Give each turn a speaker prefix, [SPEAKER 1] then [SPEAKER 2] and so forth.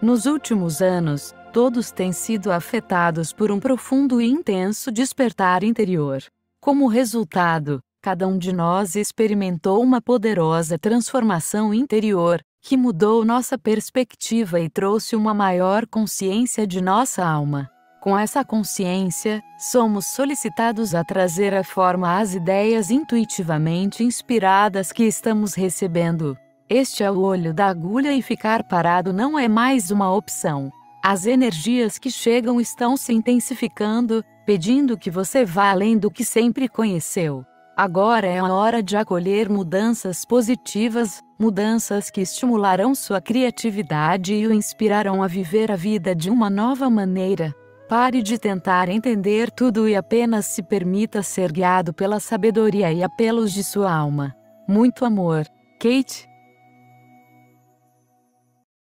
[SPEAKER 1] Nos últimos anos, todos têm sido afetados por um profundo e intenso despertar interior. Como resultado, cada um de nós experimentou uma poderosa transformação interior, que mudou nossa perspectiva e trouxe uma maior consciência de nossa alma. Com essa consciência, somos solicitados a trazer à forma as ideias intuitivamente inspiradas que estamos recebendo. Este é o olho da agulha e ficar parado não é mais uma opção. As energias que chegam estão se intensificando, pedindo que você vá além do que sempre conheceu. Agora é a hora de acolher mudanças positivas, mudanças que estimularão sua criatividade e o inspirarão a viver a vida de uma nova maneira. Pare de tentar entender tudo e apenas se permita ser guiado pela sabedoria e apelos de sua alma. Muito amor, Kate.